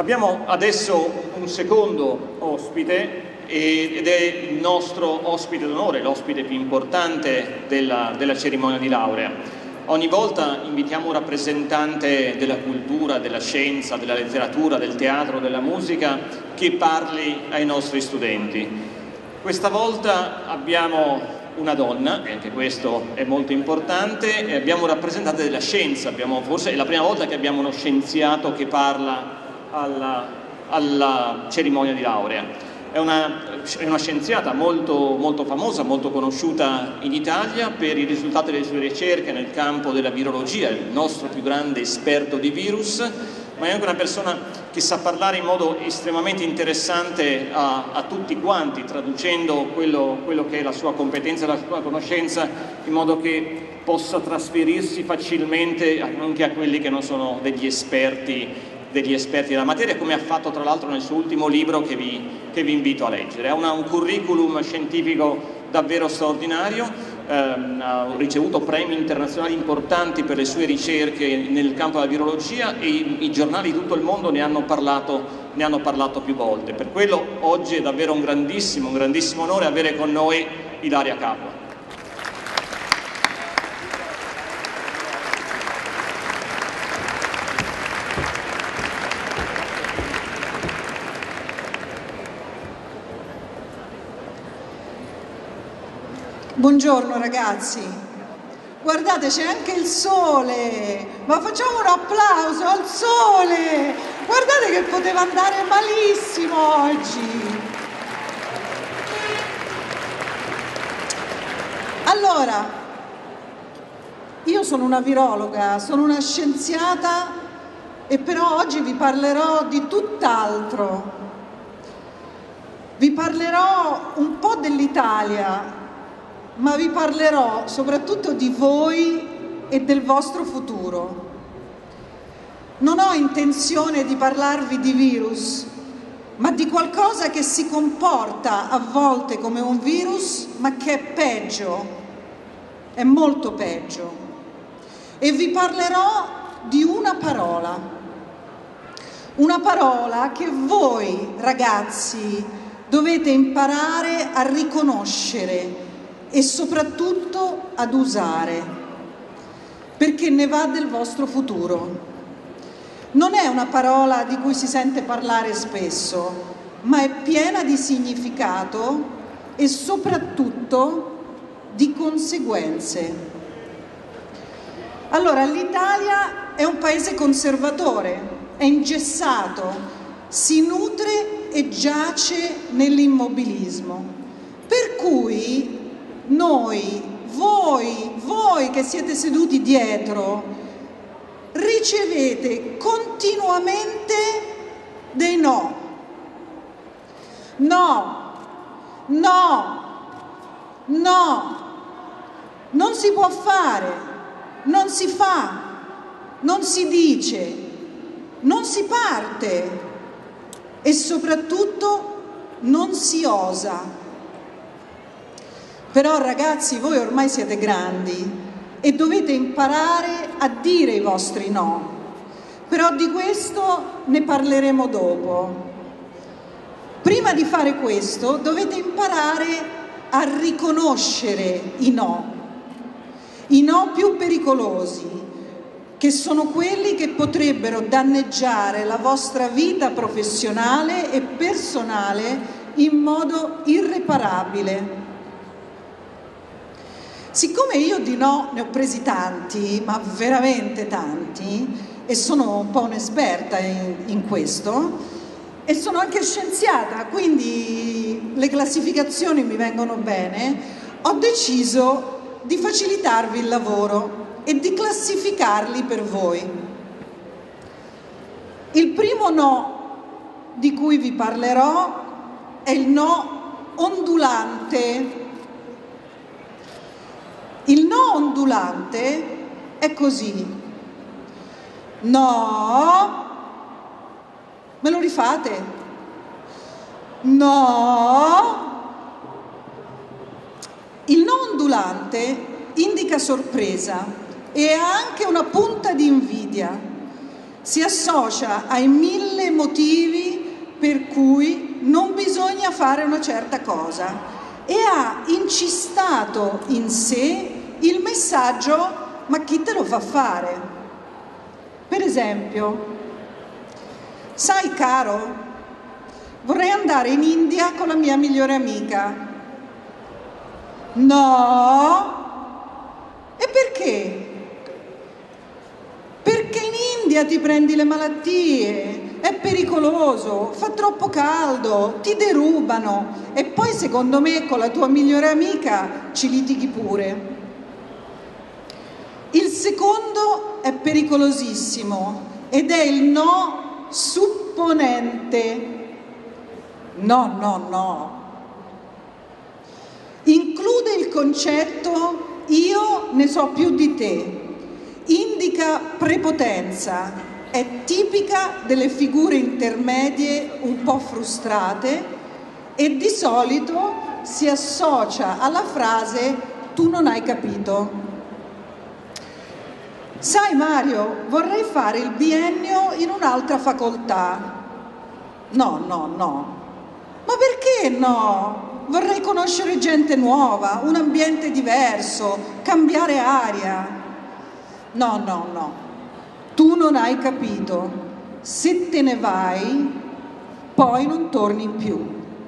Abbiamo adesso un secondo ospite ed è il nostro ospite d'onore, l'ospite più importante della cerimonia di laurea. Ogni volta invitiamo un rappresentante della cultura, della scienza, della letteratura, del teatro, della musica che parli ai nostri studenti. Questa volta abbiamo una donna, e anche questo è molto importante, e abbiamo un rappresentante della scienza. Forse è la prima volta che abbiamo uno scienziato che parla alla cerimonia di laurea. È una scienziata molto famosa, molto conosciuta in Italia per i risultati delle sue ricerche nel campo della virologia, il nostro più grande esperto di virus, ma è anche una persona che sa parlare in modo estremamente interessante a tutti quanti, traducendo quello che è la sua competenza e la sua conoscenza in modo che possa trasferirsi facilmente anche a quelli che non sono degli esperti della materia, come ha fatto tra l'altro nel suo ultimo libro che vi invito a leggere. Ha un curriculum scientifico davvero straordinario, ha ricevuto premi internazionali importanti per le sue ricerche nel campo della virologia e i giornali di tutto il mondo ne hanno parlato più volte. Per quello oggi è davvero un grandissimo onore avere con noi Ilaria Capua. Buongiorno ragazzi, guardate c'è anche il sole, ma facciamo un applauso al sole, guardate che poteva andare malissimo oggi. Allora, io sono una virologa, sono una scienziata e però oggi vi parlerò di tutt'altro. Vi parlerò un po' dell'Italia, ma vi parlerò soprattutto di voi e del vostro futuro. Non ho intenzione di parlarvi di virus, ma di qualcosa che si comporta a volte come un virus, ma che è peggio, è molto peggio. E vi parlerò di una parola che voi ragazzi dovete imparare a riconoscere e soprattutto ad usare, perché ne va del vostro futuro. Non è una parola di cui si sente parlare spesso, ma è piena di significato e soprattutto di conseguenze. Allora, l'Italia è un paese conservatore, è ingessato, si nutre e giace nell'immobilismo, per cui noi, voi che siete seduti dietro, ricevete continuamente dei no. No, no, no, non si può fare, non si fa, non si dice, non si parte e soprattutto non si osa. Però ragazzi, voi ormai siete grandi e dovete imparare a dire i vostri no. Però di questo ne parleremo dopo. Prima di fare questo dovete imparare a riconoscere i no più pericolosi, che sono quelli che potrebbero danneggiare la vostra vita professionale e personale in modo irreparabile. Siccome io di no ne ho presi tanti, ma veramente tanti, e sono un po' un'esperta in questo, e sono anche scienziata, quindi le classificazioni mi vengono bene, ho deciso di facilitarvi il lavoro e di classificarli per voi. Il primo no di cui vi parlerò è il no ondulante. Il no ondulante è così. No. Me lo rifate? No. Il no ondulante indica sorpresa e ha anche una punta di invidia. si associa ai 1000 motivi per cui non bisogna fare una certa cosa e ha incistato in sé il messaggio: ma chi te lo fa fare? Per esempio, sai caro, vorrei andare in India con la mia migliore amica. No! E perché? Perché in India ti prendi le malattie, è pericoloso, fa troppo caldo, ti derubano e poi secondo me con la tua migliore amica ci litighi pure. Il secondo è pericolosissimo ed è il no supponente. No, no, no. Include il concetto io ne so più di te, indica prepotenza, è tipica delle figure intermedie un po' frustrate e di solito si associa alla frase tu non hai capito. Sai Mario, vorrei fare il biennio in un'altra facoltà. No, no, no. Ma perché no? Vorrei conoscere gente nuova, un ambiente diverso, cambiare aria. No, no, no. Tu non hai capito. Se te ne vai, poi non torni più.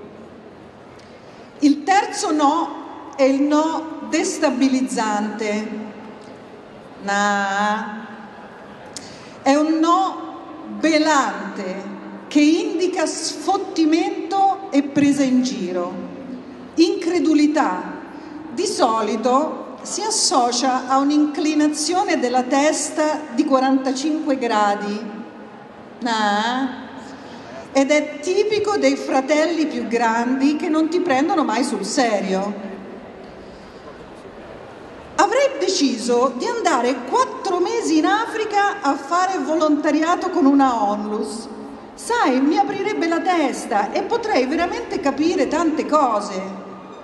Il terzo no è il no destabilizzante. Nah. È un no belante che indica sfottimento e presa in giro. Incredulità di solito si associa a un'inclinazione della testa di 45 gradi ed è tipico dei fratelli più grandi che non ti prendono mai sul serio. Avrei deciso di andare 4 mesi in Africa a fare volontariato con una onlus. Sai, mi aprirebbe la testa e potrei veramente capire tante cose.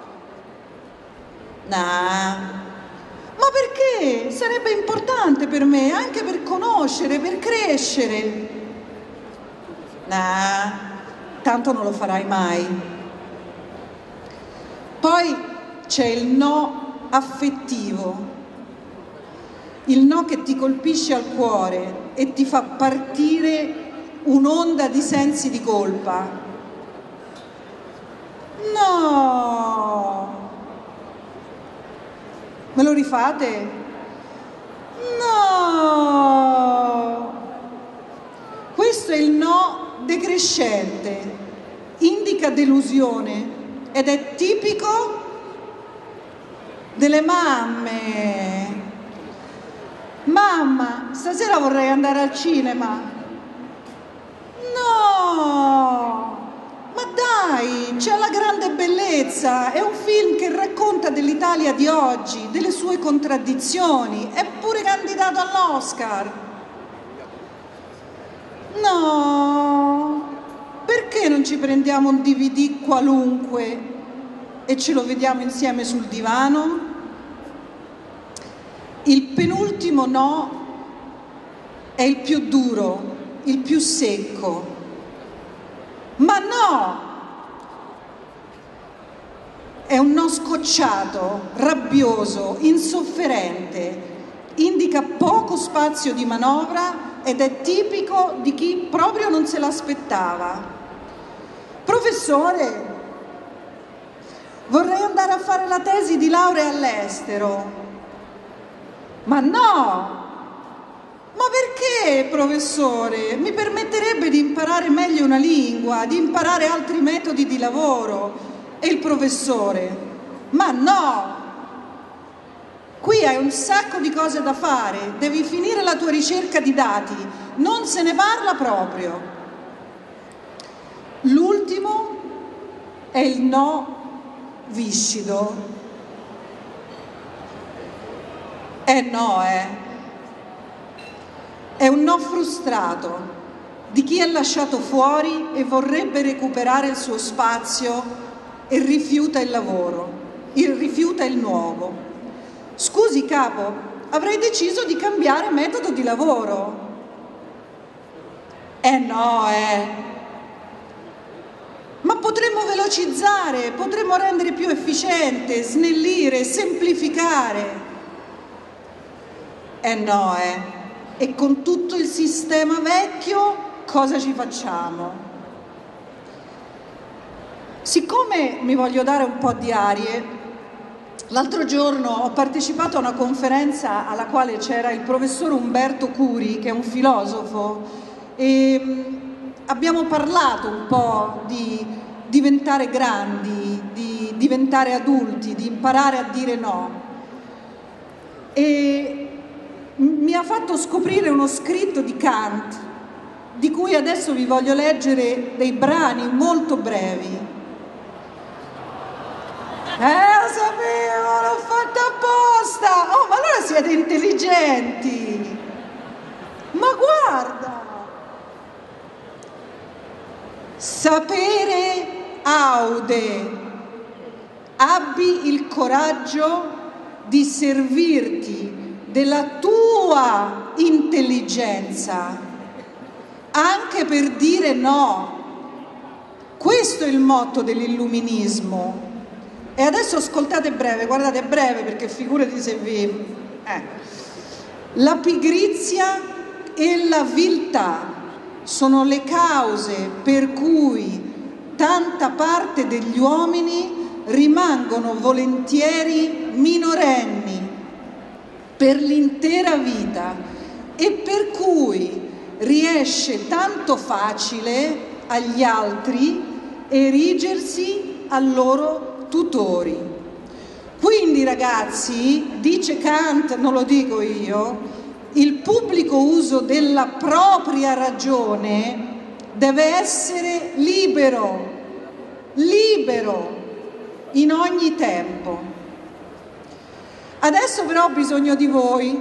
Ma perché? Sarebbe importante per me, anche per conoscere, per crescere. Tanto non lo farai mai. Poi c'è il no affettivo, il no che ti colpisce al cuore e ti fa partire un'onda di sensi di colpa. No! Me lo rifate? No! Questo è il no decrescente, indica delusione ed è tipico delle mamme. Mamma, stasera vorrei andare al cinema. No! Ma dai, c'è La grande bellezza, è un film che racconta dell'Italia di oggi, delle sue contraddizioni, è pure candidato all'Oscar. No! Perché non ci prendiamo un DVD qualunque e ce lo vediamo insieme sul divano? Il penultimo no è il più duro, il più secco. Ma no! È un no scocciato, rabbioso, insofferente, indica poco spazio di manovra ed è tipico di chi proprio non se l'aspettava. Professore, vorrei andare a fare la tesi di laurea all'estero. Ma no! Ma perché, professore? Mi permetterebbe di imparare meglio una lingua, di imparare altri metodi di lavoro. E il professore? Ma no! Qui hai un sacco di cose da fare, devi finire la tua ricerca di dati, non se ne parla proprio. L'ultimo è il no viscido. No, È un no frustrato di chi è lasciato fuori e vorrebbe recuperare il suo spazio e rifiuta il lavoro, rifiuta il nuovo. Scusi capo, avrei deciso di cambiare metodo di lavoro. No, Ma potremmo velocizzare, potremmo rendere più efficiente, snellire, semplificare. No, E con tutto il sistema vecchio cosa ci facciamo? Siccome mi voglio dare un po' di arie, l'altro giorno ho partecipato a una conferenza alla quale c'era il professor Umberto Curi, che è un filosofo, e abbiamo parlato un po' di diventare grandi, di diventare adulti, di imparare a dire no. E mi ha fatto scoprire uno scritto di Kant, di cui adesso vi voglio leggere dei brani molto brevi. Lo sapevo, l'ho fatto apposta! Oh, ma allora siete intelligenti! Ma guarda! Sapere aude, abbi il coraggio di servirti della tua intelligenza, anche per dire no. Questo è il motto dell'illuminismo. E adesso ascoltate breve, guardate breve perché figurati se vi... La pigrizia e la viltà sono le cause per cui tanta parte degli uomini rimangono volentieri minorenni per l'intera vita e per cui riesce tanto facile agli altri erigersi al loro tutori. Quindi ragazzi, dice Kant, non lo dico io, il pubblico uso della propria ragione deve essere libero in ogni tempo. Adesso però ho bisogno di voi.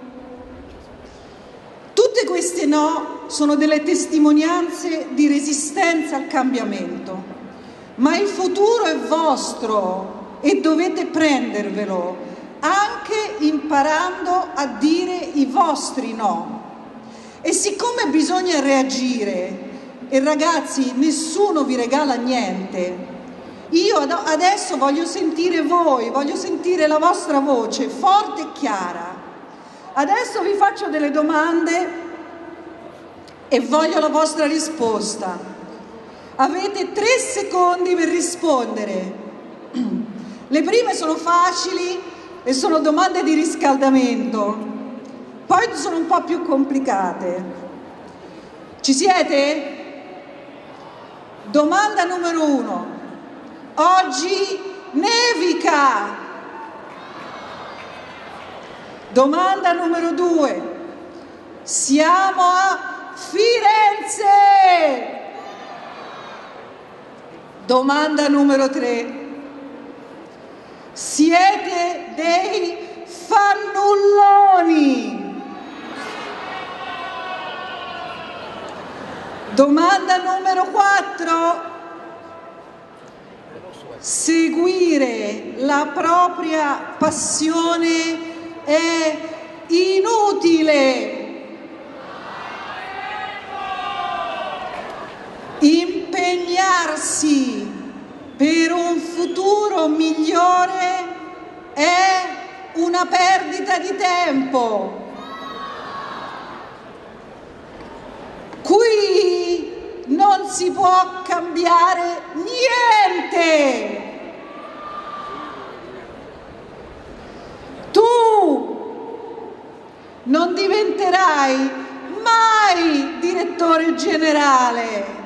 Tutte queste no sono delle testimonianze di resistenza al cambiamento. Ma il futuro è vostro e dovete prendervelo, anche imparando a dire i vostri no. E siccome bisogna reagire, e ragazzi, nessuno vi regala niente, io adesso voglio sentire voi, voglio sentire la vostra voce forte e chiara. Adesso vi faccio delle domande e voglio la vostra risposta. Avete 3 secondi per rispondere. Le prime sono facili e sono domande di riscaldamento. Poi sono un po' più complicate. Ci siete? Domanda numero 1. Oggi nevica. Domanda numero 2. Siamo a Firenze. Domanda numero 3. Siete dei fannulloni. Domanda numero 4. Seguire la propria passione è inutile. Impegnarsi per un futuro migliore è una perdita di tempo. Qui non si può cambiare niente. Tu non diventerai mai direttore generale.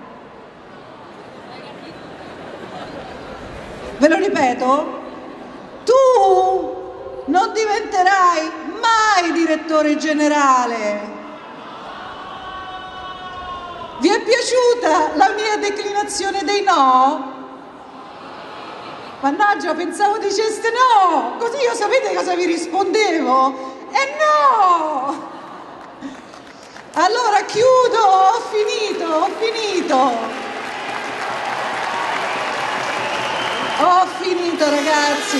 Ve lo ripeto, tu non diventerai mai direttore generale. Vi è piaciuta la mia declinazione dei no? Mannaggia, pensavo diceste no, così io sapete cosa vi rispondevo? No! Allora chiudo, ho finito. Ho finito ragazzi.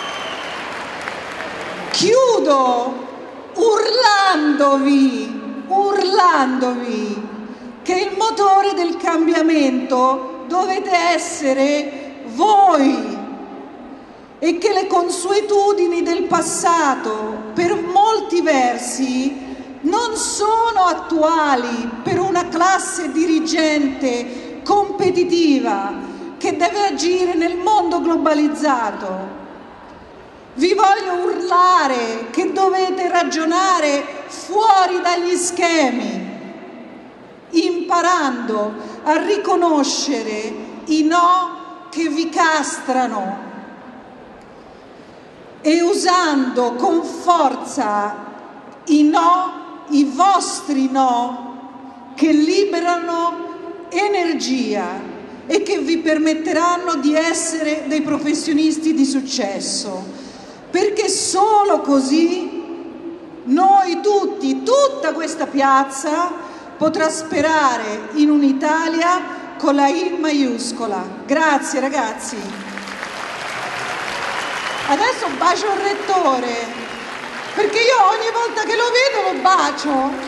Chiudo urlandovi urlandovi che il motore del cambiamento dovete essere voi e che le consuetudini del passato, per molti versi, non sono attuali per una classe dirigente competitiva che deve agire nel mondo globalizzato. Vi voglio urlare che dovete ragionare fuori dagli schemi, imparando a riconoscere i no che vi castrano e usando con forza i no, i vostri no, che liberano energia e che vi permetteranno di essere dei professionisti di successo. Perché solo così noi tutti, tutta questa piazza, potrà sperare in un'Italia con la I maiuscola. Grazie ragazzi. Adesso bacio il rettore, perché io ogni volta che lo vedo lo bacio.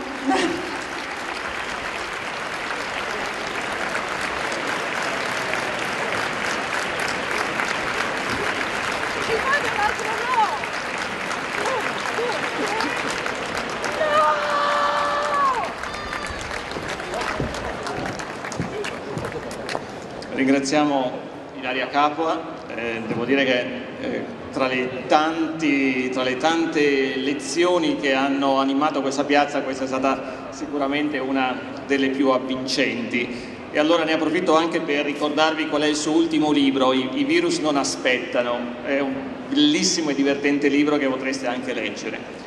Ringraziamo Ilaria Capua, devo dire che tra le tante lezioni che hanno animato questa piazza, questa è stata sicuramente una delle più avvincenti. E allora ne approfitto anche per ricordarvi qual è il suo ultimo libro, I virus non aspettano. È un bellissimo e divertente libro che potreste anche leggere.